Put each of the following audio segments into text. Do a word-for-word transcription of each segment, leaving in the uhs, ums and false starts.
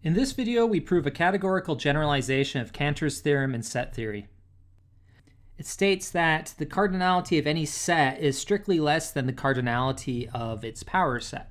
In this video, we prove a categorical generalization of Cantor's theorem in set theory. It states that the cardinality of any set is strictly less than the cardinality of its power set.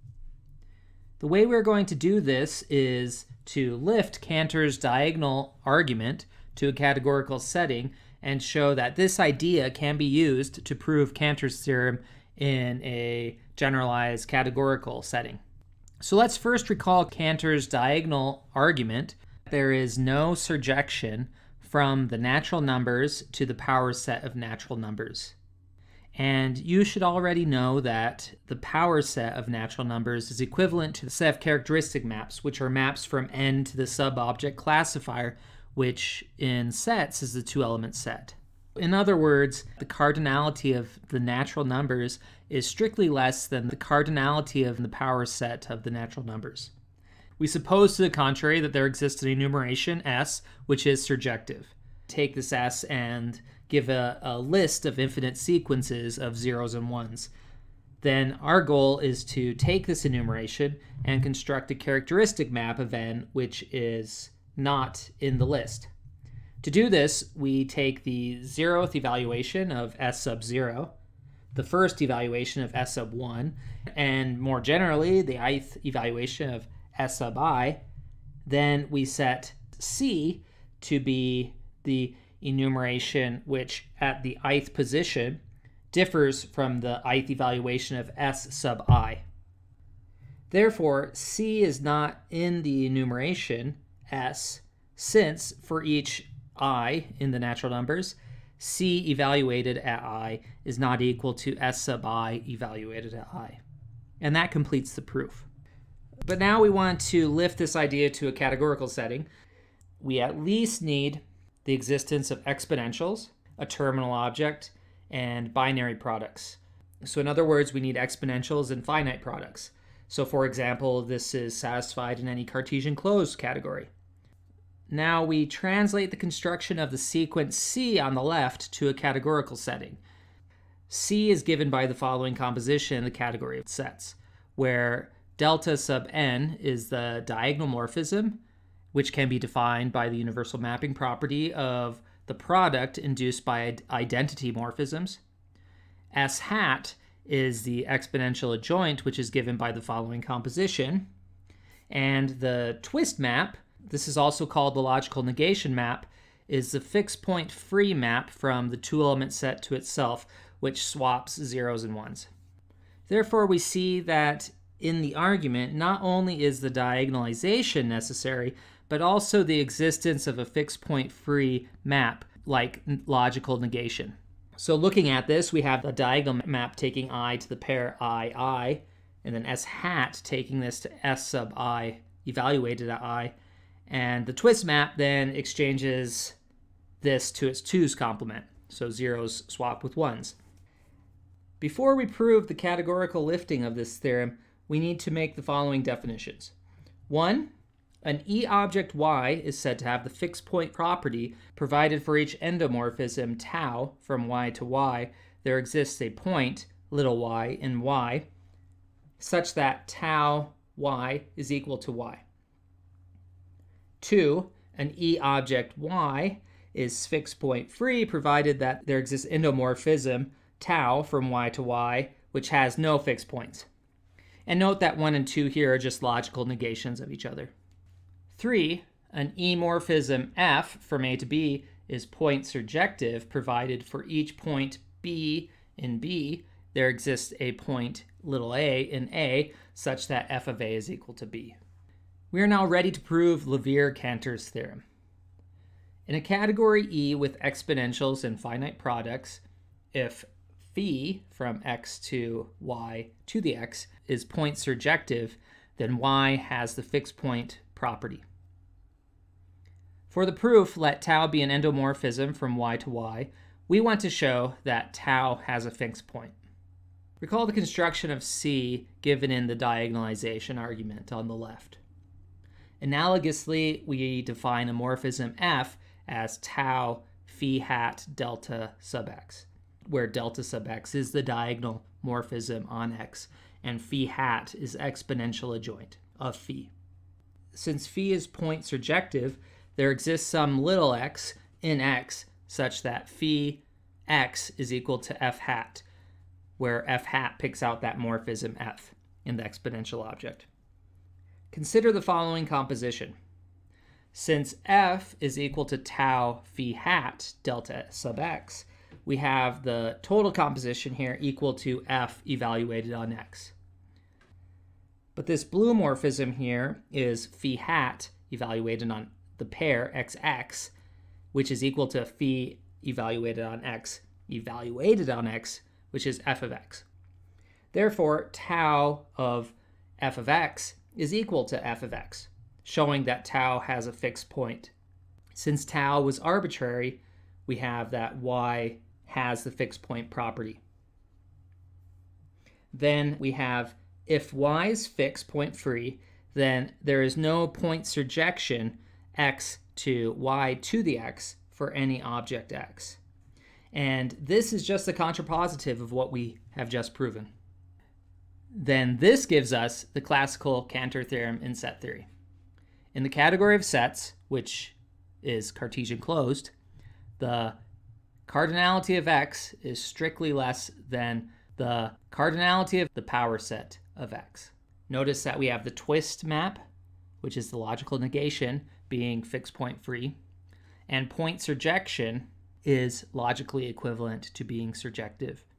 The way we're going to do this is to lift Cantor's diagonal argument to a categorical setting and show that this idea can be used to prove Cantor's theorem in a generalized categorical setting. So let's first recall Cantor's diagonal argument. There is no surjection from the natural numbers to the power set of natural numbers. And you should already know that the power set of natural numbers is equivalent to the set of characteristic maps, which are maps from n to the subobject classifier, which in sets is the two-element set. In other words, the cardinality of the natural numbers is strictly less than the cardinality of the power set of the natural numbers. We suppose to the contrary that there exists an enumeration S, which is surjective. Take this S and give a, a list of infinite sequences of zeros and ones. Then our goal is to take this enumeration and construct a characteristic map of n which is not in the list. To do this, we take the zeroth evaluation of S sub zero, the first evaluation of S sub one, and more generally, the ith evaluation of S sub I. Then we set C to be the enumeration which at the ith position differs from the ith evaluation of S sub I. Therefore, C is not in the enumeration S, since for each I in the natural numbers, C evaluated at I is not equal to S sub I evaluated at I. And that completes the proof. But now we want to lift this idea to a categorical setting. We at least need the existence of exponentials, a terminal object, and binary products. So in other words, we need exponentials and finite products. So for example, this is satisfied in any Cartesian closed category. Now we translate the construction of the sequence C on the left to a categorical setting. C is given by the following composition in the category of sets, where delta sub n is the diagonal morphism, which can be defined by the universal mapping property of the product induced by identity morphisms. S hat is the exponential adjoint, which is given by the following composition. And the twist map, this is also called the logical negation map, is the fixed point free map from the two-element set to itself, which swaps zeros and ones. Therefore, we see that in the argument, not only is the diagonalization necessary, but also the existence of a fixed point free map, like logical negation. So looking at this, we have a diagonal map taking I to the pair I, I, and then S hat taking this to S sub I evaluated at I. And the twist map then exchanges this to its twos complement, so zeros swap with ones. Before we prove the categorical lifting of this theorem, we need to make the following definitions. One, an E object Y is said to have the fixed point property provided for each endomorphism tau from Y to Y, there exists a point, little y, in Y, such that tau Y is equal to Y. Two, an E object Y is fixed point free provided that there exists endomorphism tau from Y to Y, which has no fixed points. And note that one and two here are just logical negations of each other. Three, an E morphism F from A to B is point surjective provided for each point B in B, there exists a point little a in A such that F of A is equal to B. We are now ready to prove Leverrier-Cantor's theorem. In a category E with exponentials and finite products, if phi from x to y to the x is point surjective, then y has the fixed point property. For the proof, let tau be an endomorphism from y to y. We want to show that tau has a fixed point. Recall the construction of C given in the diagonalization argument on the left. Analogously, we define a morphism F as tau phi hat delta sub x, where delta sub x is the diagonal morphism on x, and phi hat is exponential adjoint of phi. since phi is point surjective, there exists some little x in x such that phi x is equal to f hat, where f hat picks out that morphism f in the exponential object. Consider the following composition. Since f is equal to tau phi hat delta sub x, we have the total composition here equal to f evaluated on x. But this blue morphism here is phi hat evaluated on the pair xx, which is equal to phi evaluated on x evaluated on x, which is f of x. Therefore, tau of f of x is equal to f of x, showing that tau has a fixed point. Since tau was arbitrary, we have that y has the fixed point property. Then we have, if y is fixed point free, then there is no point surjection x to y to the x for any object x. And this is just the contrapositive of what we have just proven. Then this gives us the classical Cantor theorem in set theory. In the category of sets, which is Cartesian closed, the cardinality of x is strictly less than the cardinality of the power set of x. Notice that we have the twist map, which is the logical negation, being fixed point free, and point surjection is logically equivalent to being surjective.